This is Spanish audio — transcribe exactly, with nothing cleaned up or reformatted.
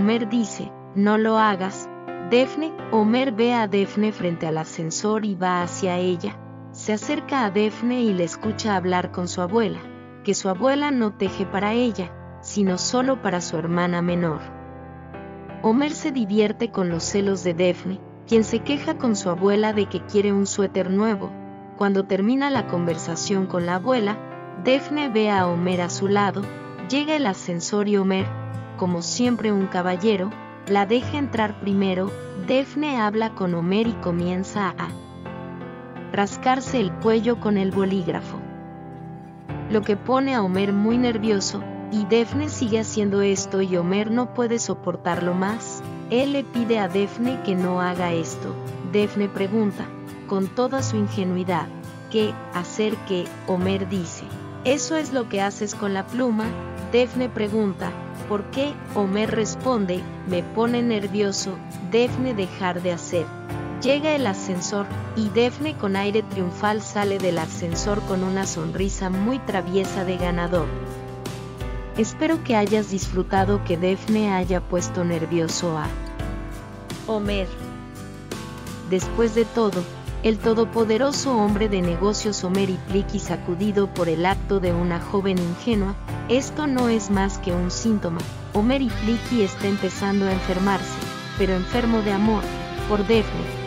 Homer dice, no lo hagas, Daphne. Homer ve a Daphne frente al ascensor y va hacia ella. Se acerca a Daphne y le escucha hablar con su abuela, que su abuela no teje para ella, sino solo para su hermana menor. Homer se divierte con los celos de Daphne, quien se queja con su abuela de que quiere un suéter nuevo. Cuando termina la conversación con la abuela, Daphne ve a Homer a su lado, llega el ascensor y Homer, como siempre un caballero, la deja entrar primero. Daphne habla con Homer y comienza a rascarse el cuello con el bolígrafo, lo que pone a Homer muy nervioso, y Daphne sigue haciendo esto y Homer no puede soportarlo más. Él le pide a Daphne que no haga esto. Daphne pregunta, con toda su ingenuidad, ¿qué hacer qué? Homer dice, eso es lo que haces con la pluma. Daphne pregunta, ¿por qué? Homer responde, me pone nervioso. Daphne dejar de hacer. Llega el ascensor, y Daphne con aire triunfal sale del ascensor con una sonrisa muy traviesa de ganador. Espero que hayas disfrutado que Daphne haya puesto nervioso a Homer. Después de todo, el todopoderoso hombre de negocios Homer y Plicky, sacudido por el acto de una joven ingenua, esto no es más que un síntoma. Homer y Plicky está empezando a enfermarse, pero enfermo de amor, por Daphne.